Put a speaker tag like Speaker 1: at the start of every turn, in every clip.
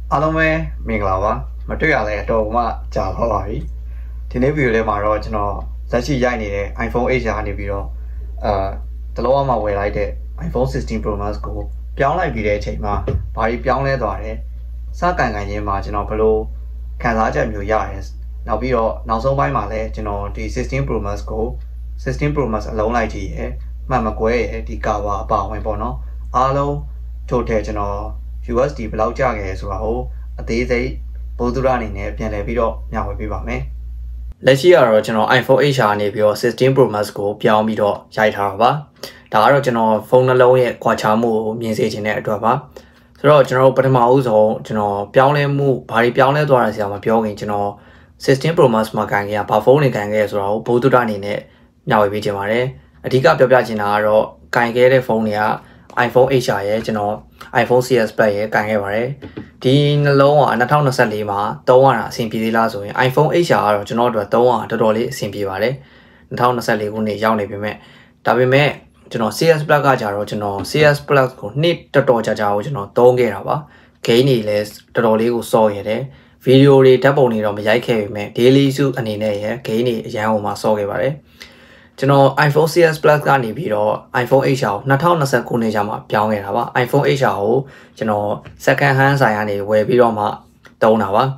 Speaker 1: အားလုံးပဲမင်္ဂလာပါမတွေ့ရလဲတော့မှကြာတော့ပါပြီဒီနေ့ဗီဒီယိုလေးမှာတော့ကျွန်တော်လက်ရှိရိုက်နေတဲ့ iPhone 8ရာကနေပြီးတော့တလုံးဝမှဝယ်လိုက်တဲ့ iPhone 16 Pro Max ကိုပြောင်းလိုက်ပြီးတဲ့အချိန်မှာဘာကြီးပြောင်းလဲသွားတယ်စကန်ကန်ချင်းမှာကျွန်တော်ဘယ်လိုခံစားချက်မျိုးရရဲနောက်ပြီးတော့နောက်ဆုံးပိုင်းမှာလဲကျွန်တော်ဒီ16 Pro Max ကို16 Pro Max အလုံးလိုက်ကြည့်ရဲမှန်မကွဲရဲဒီ cover အပါဝင်ပေါ့နော်အားလုံး total ကျွန်တော် USD ဘယ်လောက်ကျခဲ့လဲဆိုတာကိုအသေးစိတ်ဘိုးသူရအနေနဲ့ပြန်လည်ပြီးတော့မျှဝေပေးပါမယ်လက်ရှိကတော့ကျွန်တော် iPhone 8ရာနေပြီးတော့16 Pro Max ကိုပြောင်းပြီးတော့ရိုက်ထားတာပါဒါကတော့ကျွန်တော်ဖုန်းနှလုံးရဲ့ကွာခြားမှုကိုမြင်စေချင်တဲ့အတွက်ပါဆိုတော့ကျွန်တော်ပထမဦးဆုံးကျွန်တော်ပြောင်းလဲမှုဘာတွေပြောင်းလဲသွားတာဆရာမပြောခင်ကျွန်တော်16 Pro Max မှာကန်ခဲ့ရဘာဖုန်းတွေကန်ခဲ့ရဆိုတာကိုဘိုးသူရအနေနဲ့မျှဝေပေးချင်ပါတယ်အဓိကပြောပြချင်တာကတော့ကန်ခဲ့တဲ့ဖုန်းတွေက iPhone 8ရာရဲ့ကျွန်တော် iPhone CS Plus ရဲ့ကန်ခဲ့ပါတယ်ဒီနှလုံးက2024မှာသုံးရတာအဆင်ပြေသေးလားဆိုရင် iPhone 8ရာကတော့ကျွန်တော်တို့သုံးရတော်တော်လေးအဆင်ပြေပါတယ်2024ခုနှစ်ရောက်နေပြီမဲ့ဒါပေမဲ့ကျွန်တော် CS Plus ကကြတော့ကျွန်တော် CS Plus ကိုနှစ်တော်တော်ကြာကိုကျွန်တော်သုံးခဲ့တာပါ gain တွေလည်းတော်တော်လေးကိုစော့ရတယ်ဗီဒီယိုတွေဓာတ်ပုံတွေတော့မရိုက်ခဲ့ပေမဲ့ daily use အနေနဲ့ရ gain တွေအရန်ဟိုမှာစော့ခဲ့ပါတယ်ကျွန်တော် iPhone CS Plus ကနေပြီးတော့ iPhone 8ရာကို2020ခုနှစ်ကျမှပြောင်းခဲ့တာပါ iPhone 8ရာကိုကျွန်တော် second hand ဆိုင်ကနေဝယ်ပြီးတော့မှသုံးတာပါ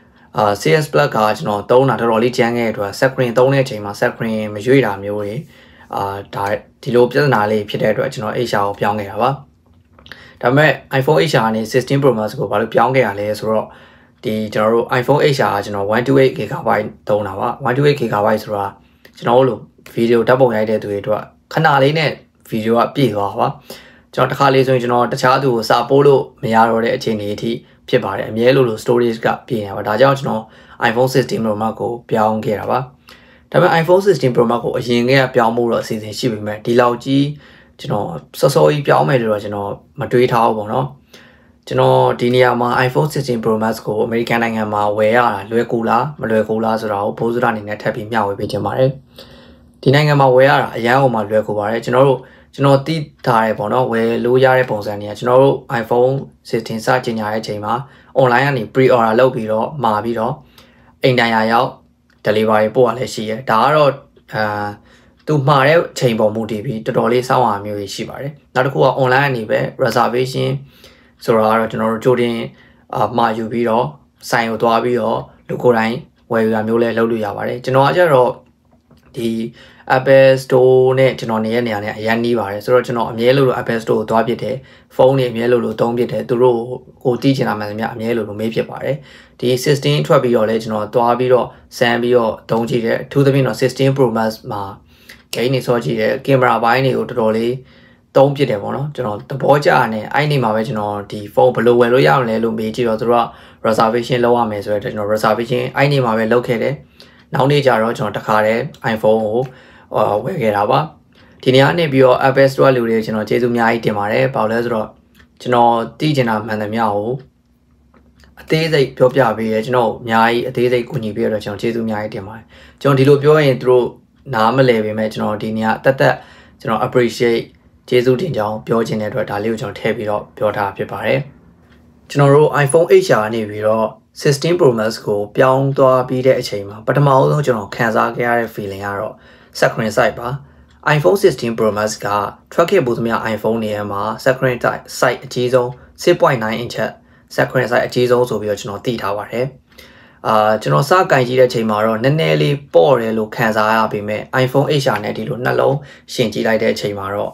Speaker 1: CS Plus ကကျွန်တော်သုံးတာတော်တော်လေးကျန်းခဲ့တဲ့အတွက် screen သုံးတဲ့အချိန်မှာ screen မရွေ့တာမျိုးတွေဒါဒီလိုပြဿနာလေးဖြစ်တဲ့အတွက်ကျွန်တော် 8ရာကိုပြောင်းခဲ့တာပါဒါပေမဲ့ iPhone 8ရာကနေ16 Pro Max ကိုဘာလို့ပြောင်းခဲ့ရလဲဆိုတော့ဒီကျွန်တော်တို့ iPhone 8ရာကကျွန်တော် 128GB သုံးတာပါ 128GB ဆိုတာကျွန်တော်တို့ဗီဒီယိုဓာတ်ပုံရိုက်တဲ့သူတွေအတွက်ခဏလေးနဲ့ဗီဒီယိုကပြည့်သွားပါကျွန်တော်တစ်ခါလေးဆိုရင်ကျွန်တော်တခြားသူကိုစာပို့လို့မရတော့တဲ့အခြေအနေအထိဖြစ်ပါတယ်အမြဲလို storage ကပြည့်နေပါဒါကြောင့်ကျွန်တော် iPhone 16 Pro Max ကိုပြောင်းခဲ့တာပါဒါပေမဲ့ iPhone 16 Pro Max ကိုအရင်ကပြောင်းဖို့တော့အစီအစဉ်ရှိပေမဲ့ဒီလောက်ကြီးကျွန်တော်စောစောကြီးပြောင်းမယ်လို့တော့ကျွန်တော်မတွေးထားဘူးပေါ့နော်ကျွန်တော်ဒီနေရာမှာ iPhone 16 Pro Max ကိုအမေရိကန်နိုင်ငံမှာဝယ်ရတာလွယ်ကူလားမလွယ်ကူလားဆိုတာကိုဘိုးစရအနေနဲ့ထပ်ပြီးမျှဝေပေးချင်ပါတယ်ဒီနိုင်ငံမှာဝယ်ရတာအရန်ဟိုမှာလွယ်ကူပါတယ်ကျွန်တော်သိထားတယ်ပေါ့နော်ဝယ်လို့ရတဲ့ပုံစံတွေကကျွန်တော်တို့ iPhone 16စတင်ညာတဲ့အချိန်မှာ online ကနေ pre-order လုပ်ပြီးတော့မှာပြီးတော့အိမ်တိုင်ရာရောက် delivery ပို့ရလဲရှိရဲဒါကတော့သူမှာတဲ့ချိန်ပုံမူတည်ပြီးတော်တော်လေးစောင့်ရမျိုးကြီးရှိပါတယ်နောက်တစ်ခုက online ကနေပဲ reservation ဆိုတာကတော့ကျွန်တော်တို့ကြိုတင်မှာယူပြီးတော့ဆိုင်ကိုသွားပြီးတော့လူကိုယ်တိုင်ဝယ်ယူရမျိုးလဲလုပ်လို့ရပါတယ်ကျွန်တော်ကကြတော့ဒီ Apple Store နဲ့ကျွန်တော်နေတဲ့နေရာနဲ့အရင်နီးပါတယ်ဆိုတော့ကျွန်တော်အမြဲလို့ Apple Store ကိုသွားပြတယ်ဖုန်းတွေအမြဲလို့သုံးပြတယ်သူတို့ကိုတီးချင်တာမှန်သမျှအမြဲလို့မေးဖြစ်ပါတယ်ဒီ16ထွက်ပြီးတော့လဲကျွန်တော်သွားပြီးတော့စမ်းပြီးတော့သုံးကြည့်တယ်အထူးသဖြင့်တော့16 Pro Max မှာ gain တွေစောကြည့်တယ်ကင်မရာပိုင်းတွေကိုတော်တော်လေးသုံးပြတယ်ပေါ့နော်ကျွန်တော်သဘောကျတယ်အဲ့ဒီမှာပဲကျွန်တော်ဒီဖုန်းဘယ်လိုဝယ်လို့ရအောင်လဲလို့မေးကြည့်တော့သူတို့က reservation လုပ်ရမယ်ဆိုတော့ကျွန်တော် reservation အဲ့ဒီမှာပဲလုပ်ခဲ့တယ်နောက်နေ့ကျတော့ကျွန်တော်တခါတည်း iPhone ကိုဝယ်ခဲ့တာပါဒီနေ့ကနေပြီးတော့ Apple Store လူတွေကျွန်တော်ကျေးဇူးအများကြီးတင်ပါတယ်ဘာလို့လဲဆိုတော့ကျွန်တော်သိချင်တာမှန်သမျှကိုအသေးစိတ်ပြောပြပေးရဲကျွန်တော်အများကြီးအသေးစိတ်ကူညီပေးရတော့ကျွန်တော်ကျေးဇူးအများကြီးတင်ပါတယ်ကျွန်တော်ဒီလိုပြောရင်သူတို့နားမလည်ပေမဲ့ကျွန်တော်ဒီနေ့ကတက်ကျွန်တော် appreciate ကျေးဇူးတင်ကြောင်းပြောချင်တဲ့အတွက်ဒါလေးကိုကျွန်တော်ထည့်ပြီးတော့ပြောထားဖြစ်ပါတယ်ကျွန်တော်တို့ iPhone 8ရာနေပြီးတော့16 Pro Max ကိုပြောင်းသွားပြီးတဲ့အချိန်မှာပထမဆုံးကျွန်တော်ခံစားခဲ့ရတဲ့ feeling ကတော့ screen size ပါ iPhone 16 Pro Max ကထွက်ခဲ့ပုံသမျှ iPhone တွေမှာ screen size အကြီးဆုံး 6.9 inch screen size အကြီးဆုံးဆိုပြီးတော့ကျွန်တော်သိထားပါတယ်ကျွန်တော်စကင်ကြည့်တဲ့အချိန်မှာတော့နည်းနည်းလေးပေါ့တယ်လို့ခံစားရပေမဲ့ iPhone 8ရာနဲ့ဒီလိုနှလုံးရှင်ကြည့်လိုက်တဲ့အချိန်မှာတော့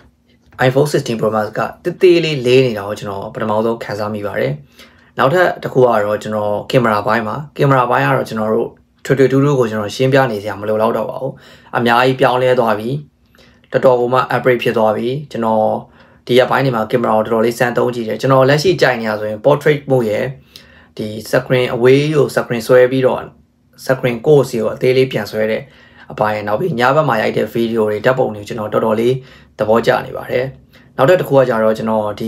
Speaker 1: iPhone 16 Pro Max ကတေးသေးလေးလေးနေတာကိုကျွန်တော်ပထမဆုံးခံစားမိပါတယ်နောက်ထပ်တစ်ခုကတော့ကျွန်တော်ကင်မရာပိုင်းမှာကင်မရာပိုင်းကတော့ကျွန်တော်တို့ထွေထွေထူးထူးကိုကျွန်တော်ရှင်းပြနေစရာမလိုတော့ပါဘူးအများကြီးပြောင်းလဲသွားပြီတော်တော်ကိုမှ upgrade ဖြစ်သွားပြီကျွန်တော်ဒီရက်ပိုင်းတွေမှာကင်မရာကိုတော်တော်လေးစမ်းသုံးကြည့်တယ်ကျွန်တော်လက်ရှိကြိုင်နေရဆိုရင် portrait mode ရဲ့ဒီ screen away ကို screen ဆွဲပြီးတော့ screen course ကိုအသေးလေးပြန်ဆွဲတဲ့အပိုင်းနောက်ပြီးညဘက်မှာရိုက်တဲ့ video တွေဓာတ်ပုံတွေကျွန်တော်တော်တော်လေးသဘောကျနေပါတယ်နောက်တစ်ခုကကြတော့ကျွန်တော်ဒီ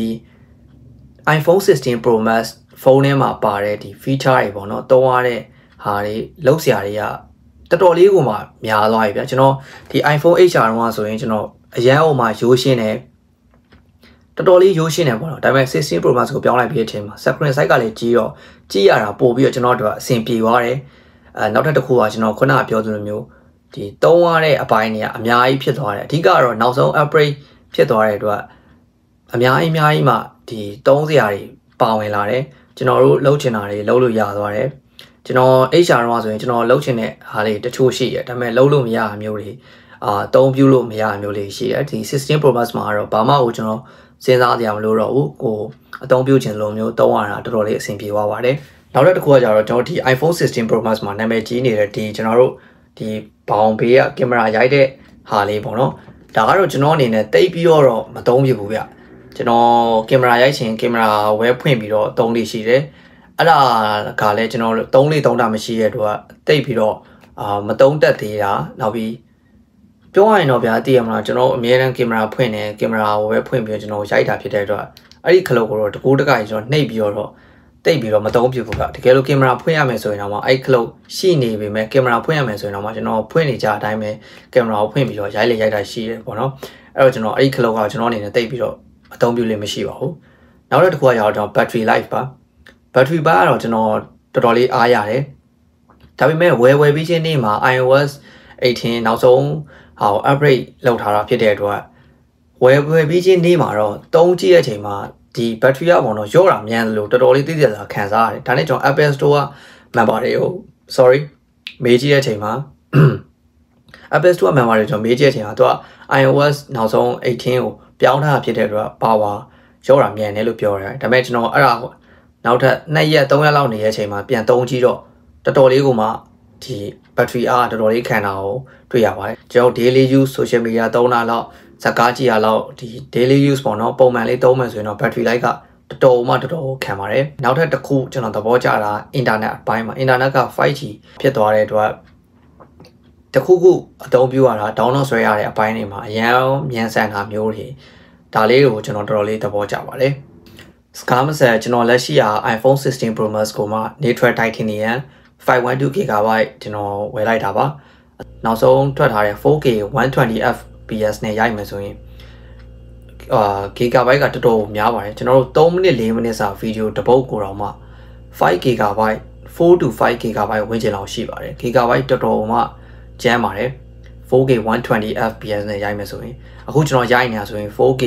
Speaker 1: iPhone 16 Pro Max ဖုန်းထဲမှာပါတဲ့ဒီ feature တွေပေါ့နော်သုံးရတဲ့ဟာတွေလောက်စရာတွေကတော်တော်လေးကိုမှများသွားပြီဗျာကျွန်တော်ဒီ iPhone 8ရာတော့ဆိုရင်ကျွန်တော်အရန်ဟိုမှာရိုးရှင်းတယ်
Speaker 2: တော်တော်လေးရိုးရှင်းနေပေါ့နော်ဒါပေမဲ့16 Pro Max ကိုပြောင်းလိုက်ပြီးတဲ့အချိန်မှာ screen size ကလည်းကြီးတော့ကြည့်ရတာပို့ပြီးတော့ကျွန်တော်တို့အဆင်ပြေသွားတယ်နောက်ထပ်တစ်ခုကကျွန်တော်ခုနကပြောသလိုမျိုးဒီသုံးရတဲ့အပိုင်းတွေကအများကြီးဖြစ်သွားတယ်အဓိကတော့နောက်ဆုံး upgrade ဖြစ်သွားတဲ့အတွက်အများကြီးမှဒီသုံးစရာတွေပါဝင်လာတယ်ကျွန်တော်တို့လှုပ်ချင်တာတွေလှုပ်လို့ရသွားတယ်ကျွန်တော် HR တော့ဆိုရင်ကျွန်တော်လှုပ်ချင်တဲ့ဟာတွေတချို့ရှိတယ်ဒါပေမဲ့လှုပ်လို့မရတာမျိုးတွေအသုံးပြုလို့မရတာမျိုးတွေရှိတယ်ဒီ16 Pro Max မှာတော့ဘာမှကိုကျွန်တော်စဉ်းစားကြမလို့တော့ဘူးကိုအသုံးပြုခြင်းလိုမျိုးသုံးရတာတော်တော်လေးအဆင်ပြေသွားပါတယ်နောက်တစ်ခုကကြတော့ကျွန်တော်ဒီ iPhone 16 Pro Max မှာနာမည်ကြီးနေတဲ့ဒီကျွန်တော်တို့ဒီဘောင်ဘေးကကင်မရာရိုက်တဲ့ဟာလေးပေါ့နော်ဒါကတော့ကျွန်တော်အနေနဲ့တိတ်ပြီးတော့မသုံးပြဘူးဗျကျွန်တော်ကင်မရာရိုက်ချင်ကင်မရာဝဲဖွင့်ပြီးတော့သုံးလေးရှိတယ်အဲ့ဒါကလည်းကျွန်တော်သုံးတာမရှိတဲ့အတွက်တိတ်ပြီးတော့မသုံးတတ်သေးတာနောက်ပြီးပြောရရင်တော့ဗျာသိရမလားကျွန်တော်အများအားကင်မရာဖွင့်တယ်ကင်မရာဝဲဖွင့်ပြီးတော့ကျွန်တော်ရိုက်တာဖြစ်တဲ့အတွက်အဲ့ဒီခလုတ်ကိုတော့တကူးတကကြီးကျွန်တော်နှိပ်ပြီးတော့တိတ်ပြီးတော့မသုံးပြဘူးကတကယ်လို့ကင်မရာဖွင့်ရမယ်ဆိုရင်တော့အဲ့ခလုတ်ရှိနေပေမဲ့ကင်မရာဖွင့်ရမယ်ဆိုရင်တော့ကျွန်တော်ဖွင့်နေကြအတိုင်းပဲကင်မရာကိုဖွင့်ပြီးတော့ရိုက်တာရှိတယ်ပေါ့နော်အဲ့တော့ကျွန်တော်အဲ့ဒီခလုတ်ကကျွန်တော်အနေနဲ့တိတ်ပြီးတော့အသုံးပြုလို့မရှိပါဘူးနောက်တစ်ခုကရတော့ battery life ပါ battery ပါကတော့ကျွန်တော်တော်တော်လေးအားရတယ်ဒါပေမဲ့ဝယ်ပြီးချင်းနေ့မှာ iOS 18နောက်ဆုံးဟာ upgrade လုပ်ထားတာဖြစ်တဲ့အတွက်ဝယ်ပြီးချင်းနေ့မှာတော့သုံးကြည့်တဲ့အချိန်မှာဒီ battery ကပေါ့နော်ရော့တာမြန်တယ်လို့တော်တော်လေးသိသိသာခံစားရတယ်ဒါနဲ့ကျွန်တော် Apple Store က member တွေကို မေးကြည့်တဲ့အချိန်မှာ Apple Store member တွေကျွန်တော်မေးကြည့်တဲ့အချိန်မှာသူက iOS နောက်ဆုံး18ကိုပြောင်းထားတာဖြစ်တဲ့အတွက် power ရော့တာမြန်တယ်လို့ပြောတယ်ဒါပေမဲ့ကျွန်တော်အဲ့ဒါနောက်ထပ်2ရက်3ရက်လောက်နေတဲ့အချိန်မှာပြန်သုံးကြည့်တော့တော်တော်လေးကိုမှဒီ battery အားတော်တော်လေးခံတာကိုတွေ့ရပါတယ်ကျွန်တော် daily use social media သုံးတာလောက်ဇာတ်ကားကြည့်ရလောက်ဒီ daily use ပေါ့နော်ပုံမှန်လေးသုံးမယ်ဆိုရင်တော့ battery life ကတော်တော်ခံပါတယ်နောက်ထပ်တစ်ခုကျွန်တော်သဘောကျတာ internet အပိုင်းမှာ internet က 5G ဖြစ်သွားတဲ့အတွက်တခုအသုံးပြုရတာ download ဆွဲရတဲ့အပိုင်းတွေမှာအရင်မြန်ဆန်တာမျိုးတွေဒါလေးကိုကျွန်တော်တော်တော်လေးသဘောကျပါတယ်စကားမဆက်ကျွန်တော်လက်ရှိရာ iPhone 16 Pro Max ကိုမှ Neutral Titanium 512GB ကျွန်တော်ဝယ်လိုက်တာပါနောက်ဆုံးထွက်ထားတဲ့ 4K 120fps နဲ့ရိုက်မယ်ဆိုရင်gigabyte ကတော်တော်များပါတယ်ကျွန်တော်တို့3မိနစ်4မိနစ်စာဗီဒီယိုတစ်ပုဒ်ကိုတော့မှ 5GB 4 to 5GB ဝန်းကျင်လောက်ရှိပါတယ် gigabyte တော်တော်မှကျန်းပါတယ် 4K 120fps နဲ့ရိုက်မယ်ဆိုရင်အခုကျွန်တော်ရိုက်နေတာဆိုရင် 4K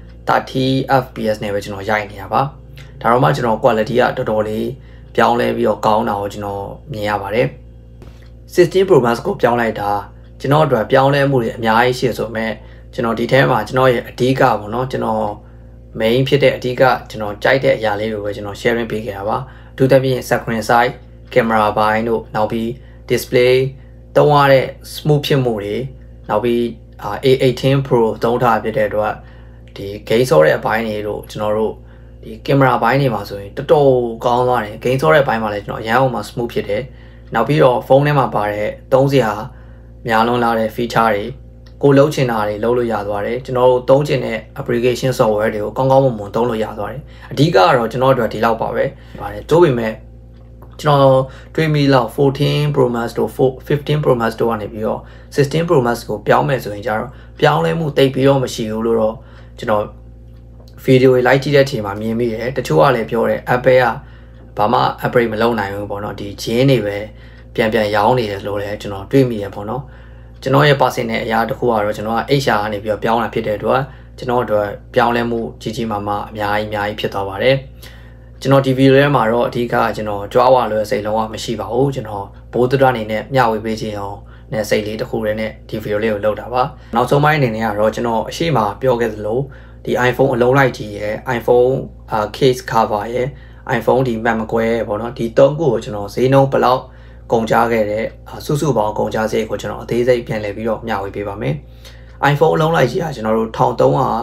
Speaker 2: 30fps နဲ့ပဲကျွန်တော်ရိုက်နေတာပါဒါတော့မှကျွန်တော် quality ကတော်တော်လေးပြောင်းလဲပြီးတော့ကောင်းတာကိုကျွန်တော်မြင်ရပါတယ်16 Pro Max ကိုပြောင်းလိုက်တာကျွန်တော်အတွက်ပြောင်းလဲမှုတွေအများကြီးရှိဆိုပေမဲ့ကျွန်တော်ဒီထဲမှာကျွန်တော်ရဲ့အဓိကပေါ့နော်ကျွန်တော် main ဖြစ်တဲ့အဓိကကျွန်တော်ကြိုက်တဲ့အရာလေးတွေပဲကျွန်တော် sharing ပေးခဲ့တာပါအထူးသဖြင့် screen size camera ဘိုင်းတို့နောက်ပြီး display သုံးရတဲ့ smooth ဖြစ်မှုတွေနောက်ပြီးA18 Pro သုံးထားဖြစ်တဲ့အတွက်ဒီ game ဆော့တဲ့အပိုင်းတွေတို့ကျွန်တော်တို့ဒီ camera ဘိုင်းတွေမှာဆိုရင်တော်တော်ကောင်းသွားတယ် game ဆော့တဲ့ဘိုင်းမှာလည်းကျွန်တော်အရန်အောင်မှာ smooth ဖြစ်တယ်နောက်ပြီးတော့ဖုန်းထဲမှာပါတဲ့သုံးစရာများလွန်းလာတဲ့ feature တွေကိုလုံးချင်တာတွေလုံးလို့ရသွားတယ်ကျွန်တော်တို့သုံးချင်တဲ့ application software တွေကိုကောင်းကောင်းမွန်မွန်သုံးလို့ရသွားတယ်အဓိကကတော့ကျွန်တော်တို့ဒီလောက်ပါပဲပါတယ်တိုးပေမဲ့ကျွန်တော်တွေးမိလောက်14 Pro Max တို့15 Pro Max တို့ကနေပြီးတော့16 Pro Max ကိုပြောင်းမယ်ဆိုရင်ကျတော့ပြောင်းလဲမှုတိတ်ပြီးတော့မရှိဘူးလို့တော့ကျွန်တော်ဗီဒီယိုတွေလိုက်ကြည့်တဲ့အချိန်မှာမြင်မိတယ်တချို့ကလည်းပြောတယ် Apple ကဘာမှ upgrade မလုပ်နိုင်ဘူးပေါ့နော်ဒီဂျင်းတွေပဲပြန်ရောင်းနေတယ်လို့လည်းကျွန်တော်တွေးမိတယ်ပေါ့နော်ကျွန်တော်ရဲ့ personal အရာတစ်ခုကတော့ကျွန်တော်က HR ကနေပြီးတော့ပြောင်းလာဖြစ်တဲ့အတွက်ကျွန်တော်တို့ပြောင်းလဲမှုကြီးမားမားအများကြီးဖြစ်သွားပါတယ်ကျွန်တော်ဒီဗီဒီယိုထဲမှာတော့အဓိကကျွန်တော်ကြွားဝါလွယ်စိတ်လုံးဝမရှိပါဘူးကျွန်တော်ဘိုးတရအနေနဲ့မျှဝေပေးခြင်းအောင်နဲ့စိတ်လေးတစ်ခုတည်းနဲ့ဒီဗီဒီယိုလေးကိုလုပ်တာပါနောက်ဆုံးပိုင်းအနေနဲ့ကတော့ကျွန်တော်အရှိမပြောခဲ့သလိုဒီ iPhone အလုံးလိုက်ကြီးရယ် iPhone case cover ရယ် iPhone ဒီ map မကွဲပေါ့နော်ဒီ3ခုကိုကျွန်တော်ဈေးနှုန်းဘယ်လောက်ကုန်ကြခဲ့တဲ့စုပေါင်းကုန်ကြစရိတ်ကိုကျွန်တော်အသေးစိတ်ပြန်လည်ပြီးတော့မျှဝေပေးပါမယ် iPhone အလုံးလိုက်ကြီးကကျွန်တော်တို့1399ဒေါ်လာ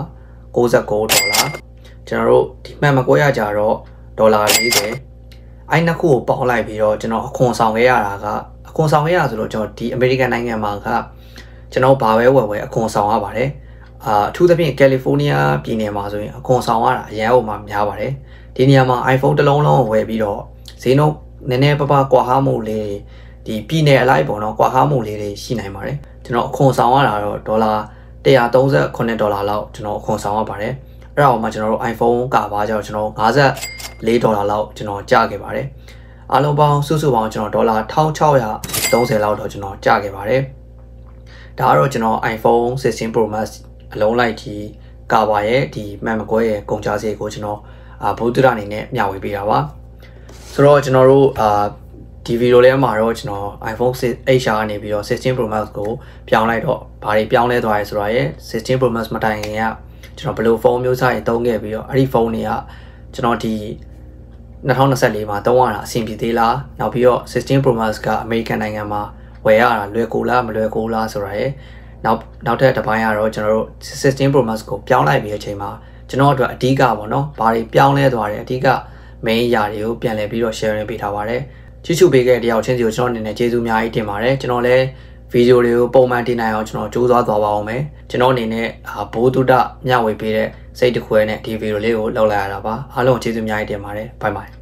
Speaker 2: ကျွန်တော်တို့ဒီ map မကွဲရကြတော့ဒေါ်လာ40အဲ့နှစ်ခုကိုပေါင်းလိုက်ပြီးတော့ကျွန်တော်အခွန်ဆောင်ခဲ့ရတာကအခွန်ဆောင်ခဲ့ရဆိုတော့ကျွန်တော်ဒီ American နိုင်ငံမှာကကျွန်တော်ဘာပဲဝယ်အခွန်ဆောင်ရပါတယ်အထူးသဖြင့် California ပြည်နယ်မှာဆိုရင်အခွန်ဆောင်ရတာအရန်ဟိုမှာများပါတယ်ဒီနေရာမှာ iPhone တစ်လုံးလုံးဝယ်ပြီးတော့ဈေးနှုန်းနည်းနည်းပါးပါးကွာဟမှုလေးဒီပြည်နယ်အလိုက်ပေါ့နော်ကွာဟမှုလေးတွေရှိနိုင်ပါတယ်ကျွန်တော်အခွန်ဆောင်ရတာတော့ဒေါ်လာ139ဒေါ်လာလောက်ကျွန်တော်အခွန်ဆောင်ရပါတယ်အဲ့ဒါမှကျွန်တော်တို့ iPhone ကပါကြတော့ကျွန်တော်$54လောက်ကျွန်တော်ကျခဲ့ပါတယ်အားလုံးပေါင်းစုစုပေါင်းကျွန်တော်$1630လောက်တော့ကျွန်တော်ကျခဲ့ပါတယ်ဒါကတော့ကျွန်တော် iPhone 16 Pro Max အလုံးလိုက်ကြီးကပါရဲ့ဒီမှန်မကွဲရဲ့ကုန်ကြစရိတ်ကိုကျွန်တော်ဘုဒ္ဓအနေနဲ့မျှဝေပေးတာပါဆိုတော့ကျွန်တော်တို့ဒီဗီဒီယိုလေးမှာတော့ကျွန်တော် iPhone 6 HR ကနေပြီးတော့16 Pro Max ကိုပြောင်းလိုက်တော့ဘာတွေပြောင်းလဲသွားရဲဆိုတာရဲ့16 Pro Max မတိုင်ခင်ကကျွန်တော်ဘယ်လိုဖုန်းမျိုးစားတွေသုံးခဲ့ပြီးတော့အဲ့ဒီဖုန်းတွေကကျွန်တော်ဒီ2024မှာသုံးရတာအဆင်ပြေသေးလားနောက်ပြီးတော့16 Pro Max ကအမေရိကန်နိုင်ငံမှာဝယ်ရတာလွယ်ကူလားမလွယ်ကူလားဆိုတာရဲ့နောက်ထပ်တစ်ပိုင်းကတော့ကျွန်တော်တို့16 Pro Max ကိုပြောင်းလိုက်ပြီးတဲ့အချိန်မှာကျွန်တော်အတွက်အဓိကပေါ့နော်ဘာတွေပြောင်းလဲသွားတယ်အဓိက main အရာတွေကိုပြန်လည်ပြီးတော့ sharing ပေးထားပါတယ်ချစ်ချူပေးခဲ့တဲ့တယောက်ချင်းစီကိုကျွန်တော်အနေနဲ့ကျေးဇူးအများကြီးတင်ပါတယ်ကျွန်တော်လည်းဗီဒီယိုတွေကိုပုံမှန်တင်နိုင်အောင်ကျွန်တော်ကြိုးစားသွားပါအောင်မယ်ကျွန်တော်အနေနဲ့ဘိုးတုဒမျှဝေပေးတဲ့စိတ်တစ်ခွဲနဲ့ဒီဗီဒီယိုလေးကိုလောက်လိုက်ရတာပါအားလုံးကျေးဇူးအများကြီးတင်ပါတယ်ဘိုင်ဘိုင်